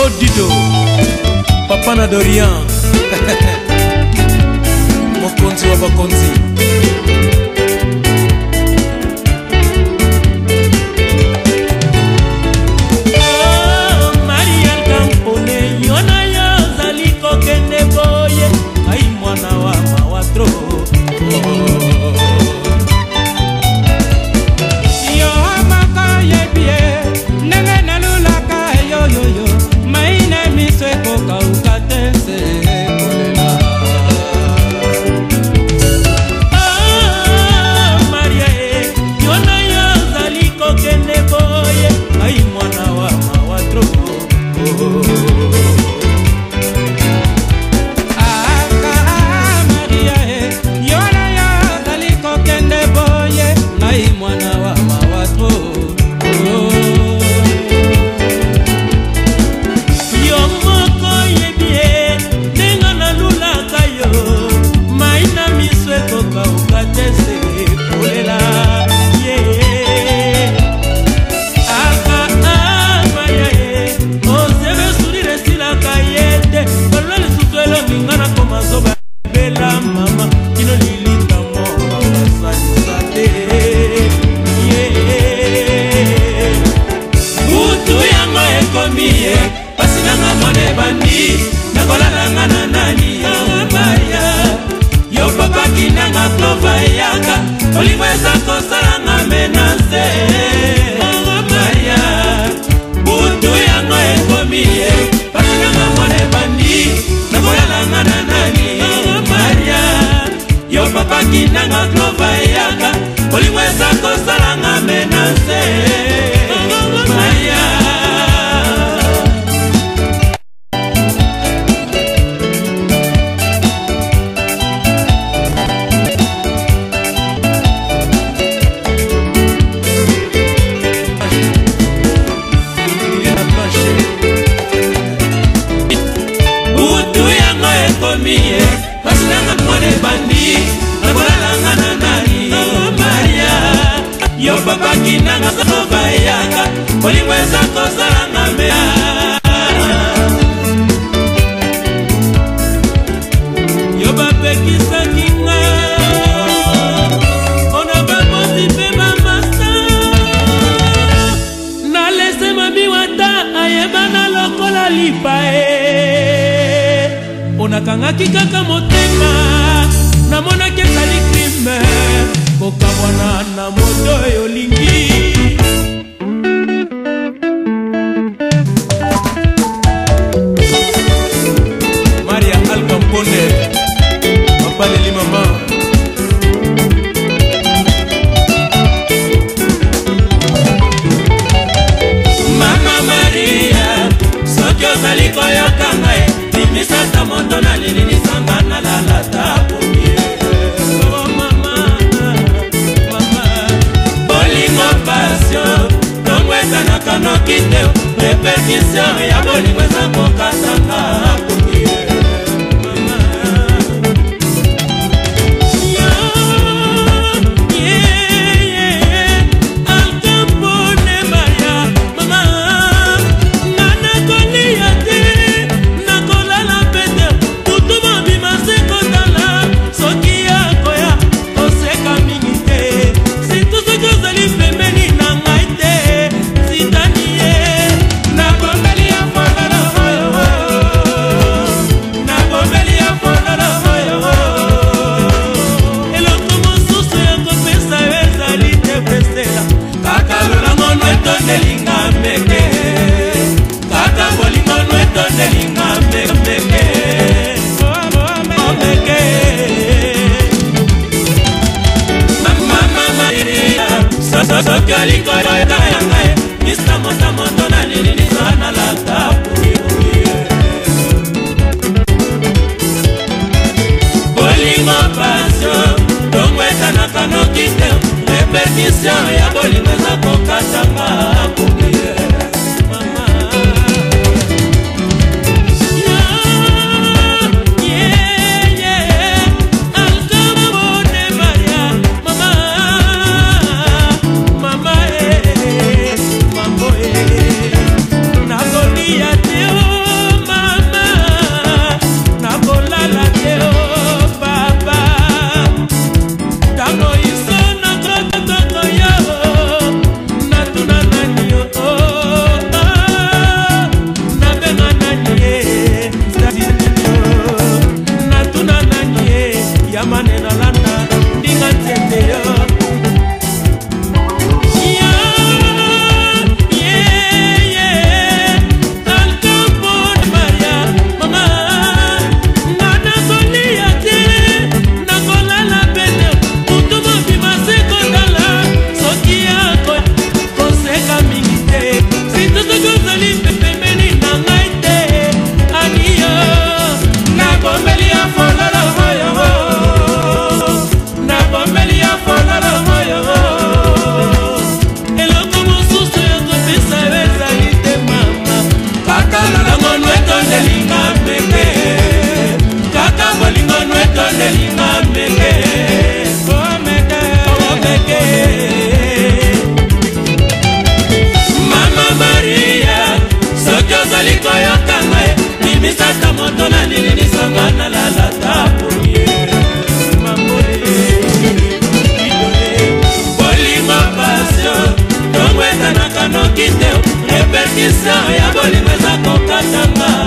Dido, Papa na Dorian, Mokonzi wa Bakonzi. Onakangaki kaka motema namona ke sali crime kokabwana na moto yolingi Maria Alcampone Papa Leli Mama Mama Maria Sokyo sali koyoka ngai Misata moto na lili ni samba na lalata kumie Oh mama, mama Bolingo passion Tongweza na kano kiteo Repetition ya bolingo za kokatanga kumie Mama Alcampone Maria Mama Nana kolia te Repetition ya bolingo za kokatanga kumie Mama Alcampone Maria Mama Mama Mambo Nagolia teo misata moto na nilinisanga na lalata pumie bolingo pasio tongweza na kanokiteo repetisa ya bolingo eza kokatanga